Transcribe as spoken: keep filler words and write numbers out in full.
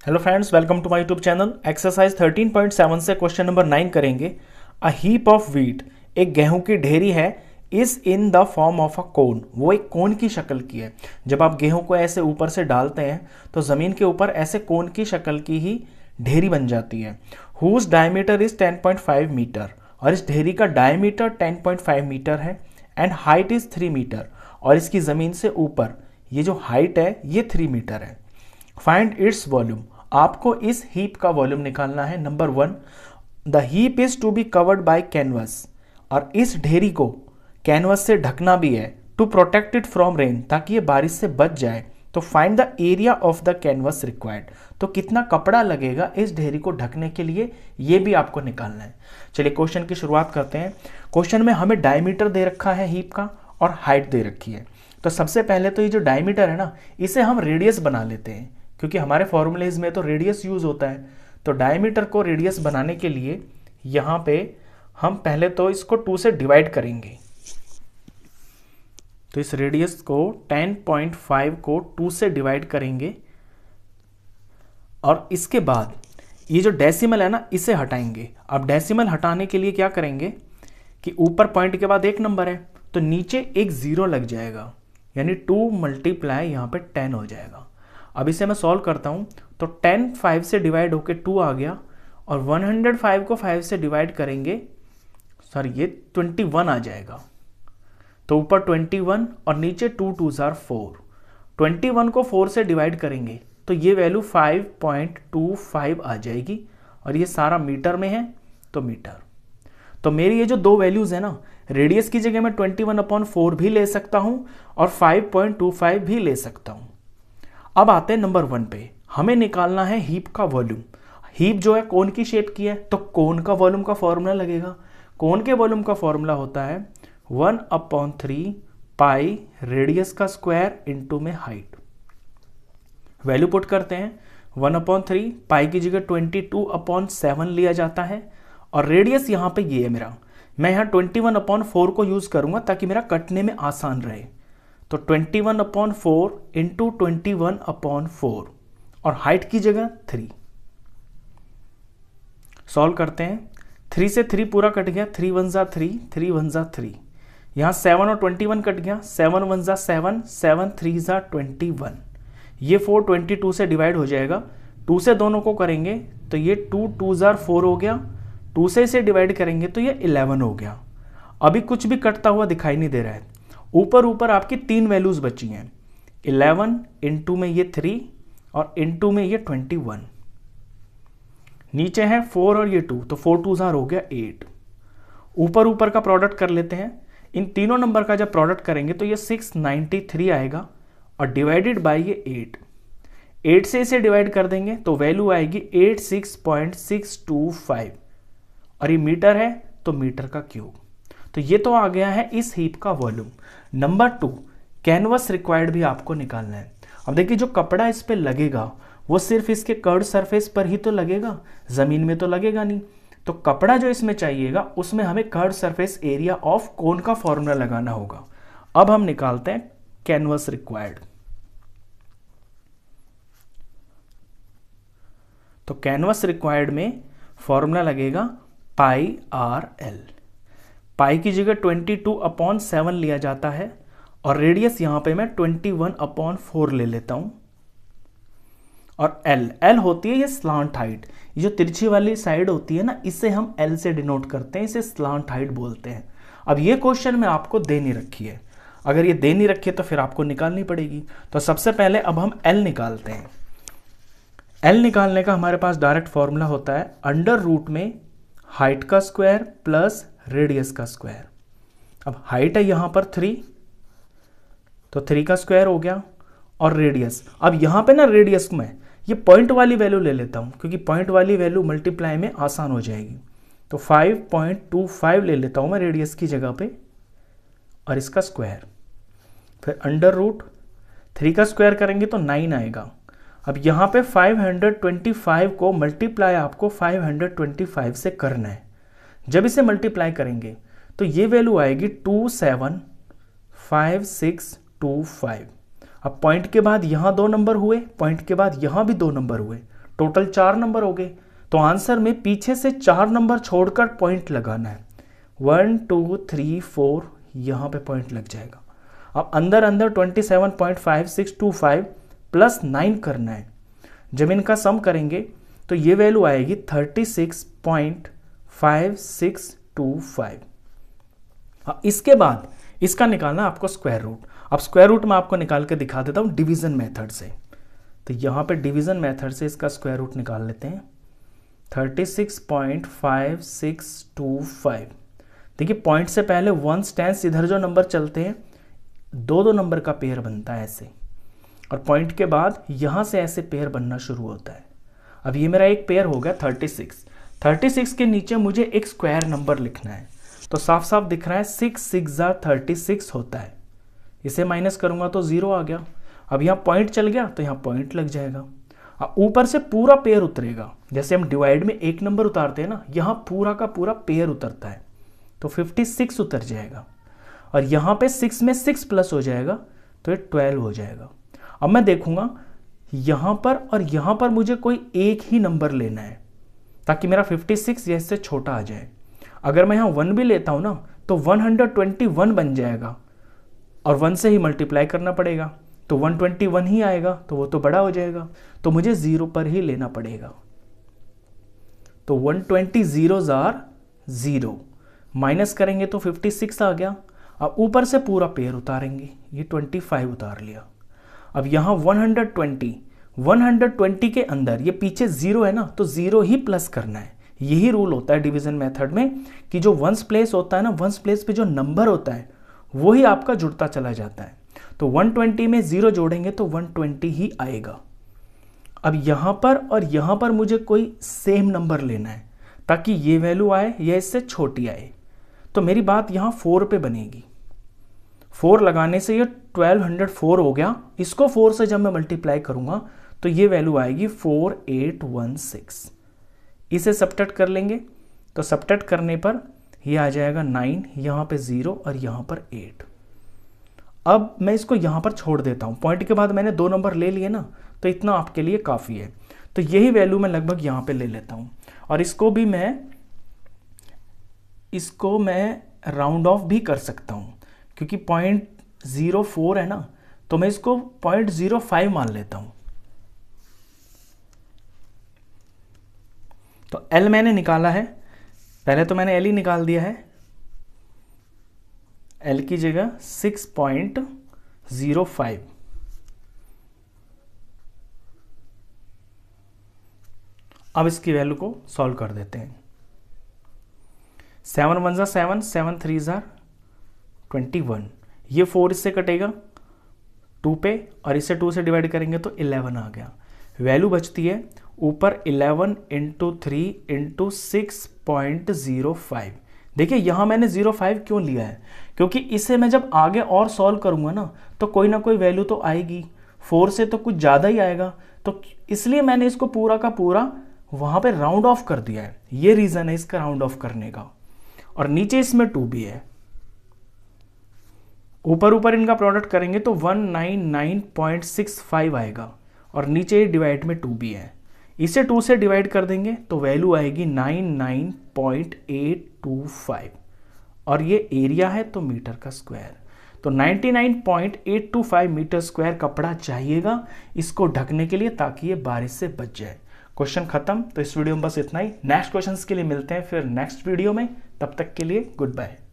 Hello friends, welcome to my YouTube channel. Exercise thirteen point seven से question number nine करेंगे। A heap of wheat, एक गेहूं की ढेरी है, is in the form of a cone, वो एक कोन की शक्ल की है। जब आप गेहूं को ऐसे ऊपर से डालते हैं तो ज़मीन के ऊपर ऐसे कोन की शक्ल की ही ढेरी बन जाती है। Whose diameter is ten point five metre, और इस ढेरी का diameter ten point five metre है and height is three metre, और इसकी ज़मीन से ऊपर ये जो हाइट है ये थ्री मीटर है। फाइंड इट्स वॉल्यूम, आपको इस हीप का वॉल्यूम निकालना है। Number one, the heap is to be covered by canvas, और इस ढेरी को कैनवस से ढकना भी है to protect it from rain, ताकि ये बारिश से बच जाए। तो find the area of the canvas required, तो कितना कपड़ा लगेगा इस ढेरी को ढकने के लिए, ये भी आपको निकालना है। चलिए क्वेश्चन की शुरुआत करते हैं। क्वेश्चन में हमें डायमीटर दे रखा है हीप का और हाइट दे रखी है। तो सबसे पहले तो ये जो डायमीटर है ना, इसे हम रेडियस बना लेते हैं, क्योंकि हमारे फॉर्मूलेज में तो रेडियस यूज होता है। तो डायमीटर को रेडियस बनाने के लिए यहाँ पे हम पहले तो इसको टू से डिवाइड करेंगे। तो इस रेडियस को टेन पॉइंट फाइव को टू से डिवाइड करेंगे, और इसके बाद ये जो डेसिमल है ना, इसे हटाएंगे। अब डेसिमल हटाने के लिए क्या करेंगे कि ऊपर पॉइंट के बाद एक नंबर है तो नीचे एक जीरो लग जाएगा, यानी टू मल्टीप्लाई यहाँ पे टेन हो जाएगा। अब इसे मैं सॉल्व करता हूँ तो टेन फाइव से डिवाइड होके टू आ गया, और वन हंड्रेड फाइव को फाइव से डिवाइड करेंगे, सॉरी ये ट्वेंटी वन आ जाएगा। तो ऊपर ट्वेंटी वन और नीचे टू टू जार फोर। ट्वेंटी वन को फोर से डिवाइड करेंगे तो ये value five point two five आ जाएगी, और ये सारा मीटर में है तो मीटर। तो मेरी ये जो दो वैल्यूज है ना, रेडियस की जगह मैं ट्वेंटी वन अपॉन फोर भी ले सकता हूँ और फाइव पॉइंट टू फाइव भी ले सकता हूँ। अब आते हैं नंबर वन पे, हमें निकालना है हीप का वॉल्यूम। हीप जो है कोन की शेप की है, तो कोन का वॉल्यूम का फॉर्मूला लगेगा। कोन के वॉल्यूम का फॉर्मूला होता है one upon three pi radius का स्क्वायर इंटू में हाइट। वैल्यू पुट करते हैं, वन अपॉन थ्री पाई की जगह ट्वेंटी टू अपॉन सेवन लिया जाता है, और रेडियस यहाँ पे ये है मेरा। मैं यहाँ ट्वेंटी वन अपॉन फोर को यूज करूंगा ताकि मेरा कटने में आसान रहे। तो twenty one upon four into twenty one upon four, और हाइट की जगह थ्री। सॉल्व करते हैं, थ्री से थ्री पूरा कट गया, थ्री वन जा थ्री, थ्री वन जा थ्री। यहाँ सेवन और ट्वेंटी वन कट गया, सेवन वन जा सेवन, सेवन थ्री जा ट्वेंटी वन। ये फोर ट्वेंटी टू से डिवाइड हो जाएगा, टू से दोनों को करेंगे तो ये टू टू जार फोर हो गया, टू से इसे डिवाइड करेंगे तो ये इलेवन हो गया। अभी कुछ भी कटता हुआ दिखाई नहीं दे रहा है। ऊपर ऊपर आपकी तीन वैल्यूज बची हैं, इलेवन इंटू में ये थ्री और इंटू में ये ट्वेंटी वन। नीचे है फोर और ये टू, तो फोर टू जार हो गया एट। ऊपर ऊपर का प्रोडक्ट कर लेते हैं। इन तीनों नंबर का जब प्रोडक्ट करेंगे तो ये सिक्स नाइन्टी थ्री आएगा, और डिवाइडेड बाय ये एट। एट से इसे डिवाइड कर देंगे तो वैल्यू आएगी eight six point six two five, और ये मीटर है तो मीटर का क्यूब। तो ये तो आ गया है इस हीप का volume. Number two, canvas required भी आपको निकालना है। अब देखिए जो कपड़ा इस पे लगेगा वो सिर्फ इसके कर्ड सरफेस पर ही तो लगेगा, जमीन में तो लगेगा नहीं। तो कपड़ा जो इसमें चाहिएगा उसमें हमें curved surface area of cone का फॉर्मूला लगाना होगा। अब हम निकालते हैं कैनवस रिक्वायर्ड। तो कैनवस रिक्वायर्ड में फॉर्मूला लगेगा पाई आर एल। पाई की जगह ट्वेंटी टू अपॉन सेवन लिया जाता है, और रेडियस यहां पे मैं ट्वेंटी वन अपॉन फोर ले लेता हूं, और एल एल होती है ये स्लांट हाइट। ये जो तिरछी वाली साइड होती है ना, इसे हम एल से डिनोट करते हैं, इसे स्लांट हाइट बोलते हैं। अब ये क्वेश्चन में आपको दे नहीं रखी है, अगर ये दे नहीं रखी है तो फिर आपको निकालनी पड़ेगी। तो सबसे पहले अब हम एल निकालते हैं। एल निकालने का हमारे पास डायरेक्ट फॉर्मूला होता है अंडर रूट में हाइट का स्क्वायर प्लस रेडियस का स्क्वायर। अब हाइट है यहां पर थ्री, तो थ्री का स्क्वायर हो गया, और रेडियस, अब यहां पे ना रेडियस में ये पॉइंट वाली वैल्यू ले लेता हूं, क्योंकि पॉइंट वाली वैल्यू मल्टीप्लाई में आसान हो जाएगी। तो फाइव पॉइंट टू फाइव ले लेता हूं मैं रेडियस की जगह पे, और इसका स्क्वायर, फिर अंडर रूट थ्री का स्क्वायर करेंगे तो नाइन आएगा। अब यहाँ पे फाइव हंड्रेड ट्वेंटी फाइव को मल्टीप्लाई आपको फाइव हंड्रेड ट्वेंटी फाइव से करना है। जब इसे मल्टीप्लाई करेंगे तो ये वैल्यू आएगी two seven five six two five. अब पॉइंट के बाद यहां दो नंबर हुए, पॉइंट के बाद यहां भी दो नंबर हुए, टोटल चार नंबर हो गए। तो आंसर में पीछे से चार नंबर छोड़कर पॉइंट लगाना है, वन टू थ्री फोर, यहाँ पे पॉइंट लग जाएगा। अब अंदर अंदर twenty seven point five six two five plus nine करना है। जब इनका सम करेंगे तो ये वैल्यू आएगी thirty six point five six two five. इसके बाद इसका निकालना है आपको स्क्वायर रूट। अब स्क्वायर रूट में आपको निकाल के दिखा देता हूं डिवीजन मेथड से। तो यहां पे डिवीजन मेथड से इसका स्क्वायर रूट निकाल लेते हैं, thirty six point five six two five. देखिए पॉइंट से पहले वन टेंस इधर जो नंबर चलते हैं दो दो नंबर का पेयर बनता है ऐसे, और पॉइंट के बाद यहां से ऐसे पेयर बनना शुरू होता है। अब ये मेरा एक पेयर हो गया थर्टी सिक्स। थर्टी सिक्स के नीचे मुझे एक स्क्वायर नंबर लिखना है, तो साफ साफ दिख रहा है सिक्स सिक्स जार थर्टी सिक्स होता है। इसे माइनस करूंगा तो जीरो आ गया। अब यहाँ पॉइंट चल गया तो यहाँ पॉइंट लग जाएगा। अब ऊपर से पूरा पेयर उतरेगा, जैसे हम डिवाइड में एक नंबर उतारते हैं ना, यहाँ पूरा का पूरा पेयर उतरता है, तो फिफ्टी सिक्स उतर जाएगा। और यहाँ पे सिक्स में सिक्स प्लस हो जाएगा तो ये ट्वेल्व हो जाएगा। अब मैं देखूंगा यहाँ पर और यहाँ पर मुझे कोई एक ही नंबर लेना है ताकि मेरा फिफ्टी सिक्स या इससे छोटा आ जाए। अगर मैं यहाँ वन भी लेता हूँ ना तो वन हंड्रेड ट्वेंटी वन बन जाएगा, और वन से ही मल्टीप्लाई करना पड़ेगा तो वन ट्वेंटी वन ही आएगा, तो वो तो बड़ा हो जाएगा, तो मुझे जीरो पर ही लेना पड़ेगा। तो one twenty zeros are zero, minus करेंगे तो फिफ्टी सिक्स आ गया। अब ऊपर से पूरा पेयर उतारेंगे, ये ट्वेंटी फाइव उतार लिया। अब यहाँ one hundred twenty, one hundred twenty के अंदर ये पीछे जीरो है ना, तो जीरो ही प्लस करना है। यही रूल होता है डिवीजन मेथड में कि जो वंस प्लेस होता है ना, वंस प्लेस पे जो नंबर होता है वो ही आपका जुड़ता चला जाता है। तो वन ट्वेंटी में जीरो जोड़ेंगे तो वन ट्वेंटी ही आएगा। अब यहाँ पर और यहाँ पर मुझे कोई सेम नंबर लेना है ताकि ये वैल्यू आए या इससे छोटी आए। तो मेरी बात यहाँ फोर पे बनेगी। फोर लगाने से ये ट्वेल्व हंड्रेड फोर हो गया। इसको फोर से जब मैं मल्टीप्लाई करूंगा तो ये वैल्यू आएगी फोर एट वन सिक्स। इसे सबट्रैक्ट कर लेंगे तो सबट्रैक्ट करने पर ये आ जाएगा नाइन, यहाँ पे जीरो और यहाँ पर एट। अब मैं इसको यहाँ पर छोड़ देता हूँ, पॉइंट के बाद मैंने दो नंबर ले लिए ना, तो इतना आपके लिए काफ़ी है। तो यही वैल्यू मैं लगभग यहाँ पे ले लेता हूँ, और इसको भी मैं इसको मैं राउंड ऑफ भी कर सकता हूँ, क्योंकि पॉइंट जीरो फोर है ना, तो मैं इसको पॉइंट जीरो फाइव मान लेता हूँ। तो एल मैंने निकाला है, पहले तो मैंने एल ही निकाल दिया है। एल की जगह सिक्स पॉइंट जीरो फाइव। अब इसकी वैल्यू को सॉल्व कर देते हैं। सेवन वन जा सेवन, सेवन थ्री जा ट्वेंटी वन। ये फोर इससे कटेगा टू पे, और इससे टू से डिवाइड करेंगे तो इलेवन आ गया। वैल्यू बचती है ऊपर eleven into three into six point zero five. देखिए यहाँ मैंने जीरो फाइव क्यों लिया है, क्योंकि इसे मैं जब आगे और सॉल्व करूंगा ना तो कोई ना कोई वैल्यू तो आएगी, फोर से तो कुछ ज़्यादा ही आएगा, तो इसलिए मैंने इसको पूरा का पूरा वहाँ पे राउंड ऑफ कर दिया है। ये रीज़न है इसका राउंड ऑफ करने का। और नीचे इसमें टू भी है। ऊपर ऊपर इनका प्रोडक्ट करेंगे तो one nine nine point six five आएगा, और नीचे डिवाइड में टू भी है। इसे टू से डिवाइड कर देंगे तो वैल्यू आएगी nine nine point eight two five, और ये एरिया है तो मीटर का स्क्वायर। तो ninety nine point eight two five metre square कपड़ा चाहिएगा इसको ढकने के लिए, ताकि ये बारिश से बच जाए। क्वेश्चन खत्म। तो इस वीडियो में बस इतना ही। नेक्स्ट क्वेश्चंस के लिए मिलते हैं फिर नेक्स्ट वीडियो में। तब तक के लिए गुड बाय।